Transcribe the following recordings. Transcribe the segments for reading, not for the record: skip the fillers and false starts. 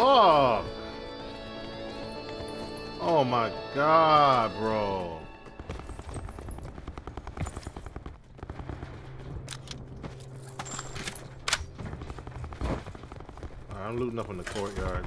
fuck? Oh my god, bro. Alright, I'm looting up in the courtyard.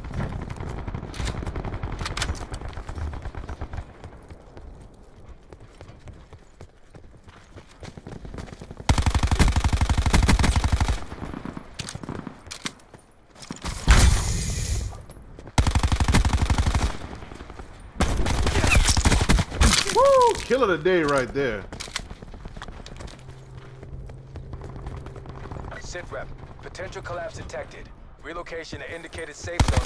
Woo! Kill of the day right there. Sit rep. Potential collapse detected. Relocation to indicated safe zone.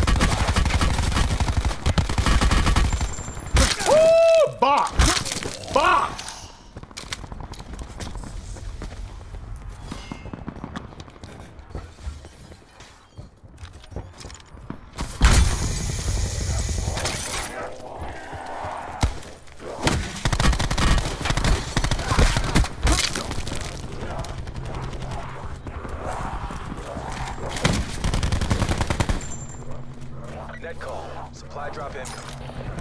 Woo! Box! Box! Net call. Supply drop incoming.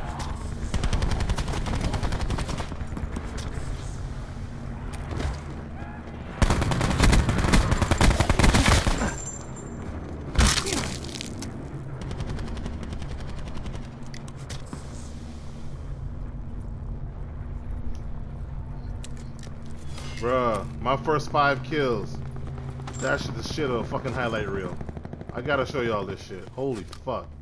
Bruh, my first 5 kills. That shit, the shit of a fucking highlight reel. I gotta show y'all this shit. Holy fuck.